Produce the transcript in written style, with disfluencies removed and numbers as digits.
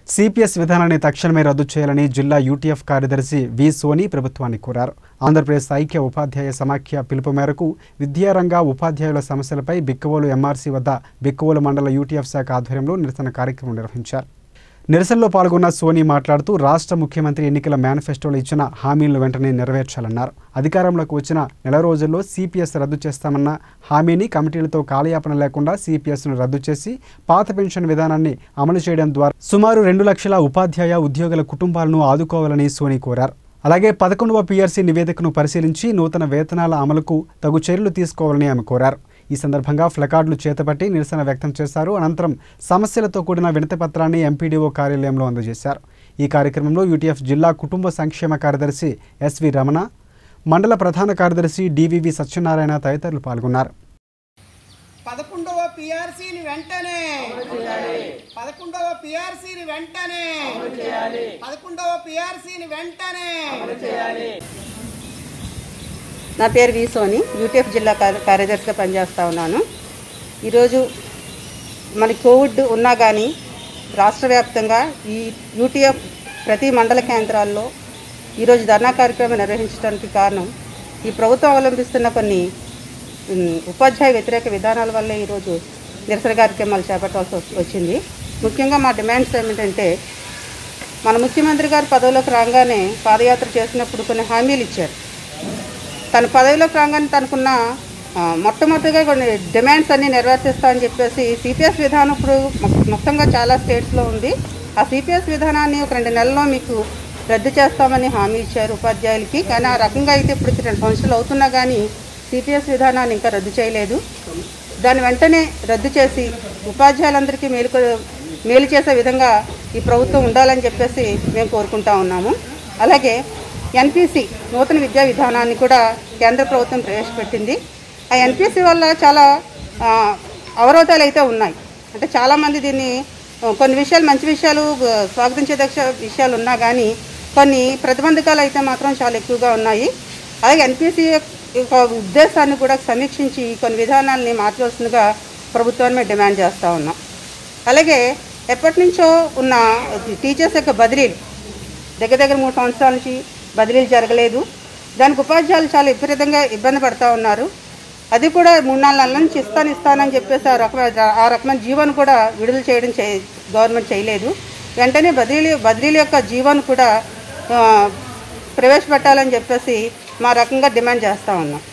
CPS విధానాన్ని తక్షణమే రద్దు చేయాలని జిల్లా యూటీఎఫ్ కార్యదర్శి వి సోని ప్రభుత్వాన్ని కోరారు. ఆంధ్రప్రదేశ్ ఐక్య ఉపాధ్యాయ సమాఖ్య పిలుపు మేరకు విద్యారంగ ఉపాధ్యాయుల సమస్యలపై బిక్కవోలు ఎంఆర్సీ వద్ద బిక్కవోలు మండల యూటీఎఫ్ శాఖ ఆధ్వర్యంలో నిరసన కార్యక్రమం నిర్వహించారు. నిరసనలో పాల్గొన్న సోని మాట్లాడుతూ రాష్ట్ర ముఖ్యమంత్రి ఎన్నికల మేనిఫెస్టోలో ఇచ్చిన హామీలను వెంటనే నెరవేర్చాలన్నారు. అధికారంలోకి వచ్చిన నెల రోజుల్లో సిపిఎస్ రద్దు చేస్తామన్న హామీని కమిటీలతో కాలయాపన లేకుండా సిపిఎస్ను రద్దు చేసి పాత పెన్షన్ విధానాన్ని అమలు చేయడం ద్వారా సుమారు 2 లక్షల ఉపాధ్యాయ ఉద్యోగుల కుటుంబాలను ఆదుకోవాలని సోని కోరారు. అలాగే 11వ పిఆర్సీ నివేదికను పరిశీలించి నూతన వేతనాల అమలుకు తగు చర్యలు తీసుకోవాలని ఆమె కోరారు. ఈ సందర్భంగా ఫ్లకార్డులు చేతపట్టి నిరసన వ్యక్తం చేశారు. అనంతరం సమస్యలతో కూడిన వినతిపత్రాన్ని ఎంపీడీఓ కార్యాలయంలో అందజేశారు. ఈ కార్యక్రమంలో యూటీఎఫ్ జిల్లా కుటుంబ సంక్షేమ కార్యదర్శి ఎస్వి రమణ, మండల ప్రధాన కార్యదర్శి డివివి సత్యనారాయణ తదితరులు పాల్గొన్నారు. 11వ పిఆర్సీని వెంటనే 11వ పిఆర్సీని వెంటనే 11వ పిఆర్సీని వెంటనే. నా పేరు వి సోని, యూటీఎఫ్ జిల్లా కార్యదర్శిగా పనిచేస్తూ ఉన్నాను. ఈరోజు మనకి కోవిడ్ ఉన్నా కానీ రాష్ట్ర వ్యాప్తంగా ఈ యూటీఎఫ్ ప్రతి మండల కేంద్రాల్లో ఈరోజు ధర్నా కార్యక్రమం నిర్వహించడానికి కారణం ఈ ప్రభుత్వం అవలంబిస్తున్న కొన్ని ఉపాధ్యాయ వ్యతిరేక విధానాల వల్లే ఈరోజు నిరసన కార్యక్రమాలు చేపట్టాల్సి వచ్చింది. ముఖ్యంగా మా డిమాండ్స్ ఏమిటంటే, మన ముఖ్యమంత్రి గారు పదవిలోకి రాగానే పాదయాత్ర చేసినప్పుడు కొన్ని హామీలు ఇచ్చారు. తన పదవిలోకి రాగానే తనకున్న మొట్టమొదటిగా కొన్ని డిమాండ్స్ అన్నీ నెరవేర్చేస్తామని చెప్పేసి సిపిఎస్ విధానం ఇప్పుడు మొత్తంగా చాలా స్టేట్స్లో ఉంది. ఆ సిపిఎస్ విధానాన్ని ఒక 2 నెలల్లో మీకు రద్దు చేస్తామని హామీ ఇచ్చారు ఉపాధ్యాయులకి. కానీ ఆ రకంగా అయితే ఇప్పుడు 2 సంవత్సరాలు అవుతున్నా కానీ సిపిఎస్ విధానాన్ని ఇంకా రద్దు చేయలేదు. దాన్ని వెంటనే రద్దు చేసి ఉపాధ్యాయులందరికీ మేలు చేసే విధంగా ఈ ప్రభుత్వం ఉండాలని చెప్పేసి మేము కోరుకుంటా ఉన్నాము. అలాగే ఎన్పిసి నూతన విద్యా విధానాన్ని కూడా కేంద్ర ప్రభుత్వం ప్రవేశపెట్టింది. ఆ ఎన్పిసి వల్ల చాలా అవరోధాలు అయితే ఉన్నాయి. అంటే చాలామంది దీన్ని కొన్ని విషయాలు మంచి విషయాలు స్వాగతించేదక్ష విషయాలు ఉన్నా కానీ కొన్ని ప్రతిబంధకాలు అయితే మాత్రం చాలా ఎక్కువగా ఉన్నాయి. అలాగే ఎన్పిసి యొక్క ఉద్దేశాన్ని కూడా సమీక్షించి కొన్ని విధానాలని మార్చవలసిందిగా ప్రభుత్వాన్ని మేము డిమాండ్ చేస్తూ ఉన్నాం. అలాగే ఎప్పటి నుంచో ఉన్న టీచర్స్ యొక్క బదిలీలు దగ్గర 3 సంవత్సరాల నుంచి బదిలీలు జరగలేదు. దానికి ఉపాధ్యాయులు చాలా విపరీతంగా ఇబ్బంది పడుతూ ఉన్నారు. అది కూడా 3-4 నెలల నుంచి ఇస్తానని చెప్పేసి ఆ రకమైన జీవోను కూడా విడుదల చేయడం గవర్నమెంట్ చేయలేదు. వెంటనే బదిలీల యొక్క జీవోను కూడా ప్రవేశపెట్టాలని చెప్పేసి మా రకంగా డిమాండ్ చేస్తూ ఉన్నాం.